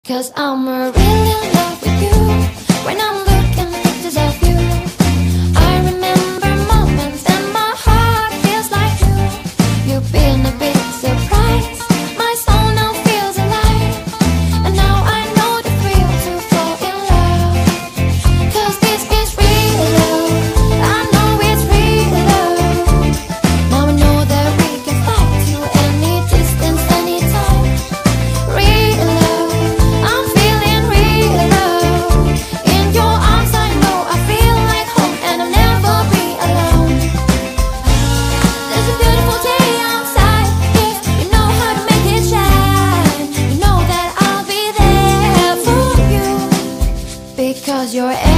'Cause I'm really in love with you. When I'm looking at pictures of you, I remember moments and my heart feels like you. You've been a big surprise. My soul now feels alive. And now I know the thrill to fall in love. 'Cause this is real love. I know it's real love. Now I know that we can fly to any distance, anytime. Real love. I'm feeling real love. In your arms I know I feel like home, and I'll never be alone. There's a beautiful day outside. If you know how to make it shine, you know that I'll be there for you. Because you're